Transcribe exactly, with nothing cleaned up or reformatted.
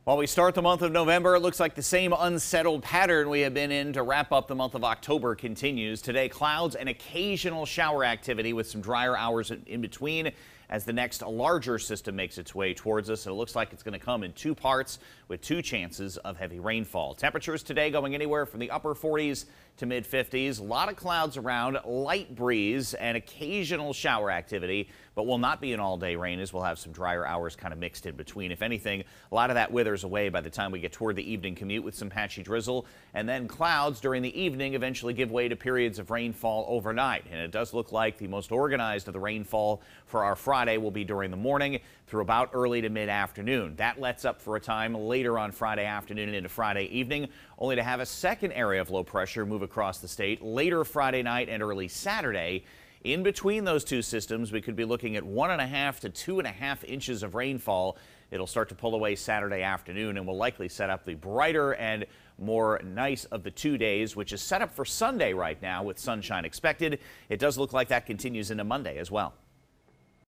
While we start the month of November, it looks like the same unsettled pattern we have been in to wrap up the month of October continues. Today, clouds and occasional shower activity with some drier hours in between as the next larger system makes its way towards us. It looks like it's going to come in two parts with two chances of heavy rainfall. Temperatures today going anywhere from the upper forties to mid fifties. A lot of clouds around, light breeze and occasional shower activity, but will not be an all-day rain as we'll have some drier hours kind of mixed in between. If anything, a lot of that withers away by the time we get toward the evening commute with some patchy drizzle, and then clouds during the evening eventually give way to periods of rainfall overnight. And it does look like the most organized of the rainfall for our Friday will be during the morning through about early to mid-afternoon. That lets up for a time later on Friday afternoon and into Friday evening, only to have a second area of low pressure move across the state later Friday night and early Saturday. In between those two systems, we could be looking at one and a half to two and a half inches of rainfall. It'll start to pull away Saturday afternoon and will likely set up the brighter and more nice of the two days, which is set up for Sunday right now with sunshine expected. It does look like that continues into Monday as well.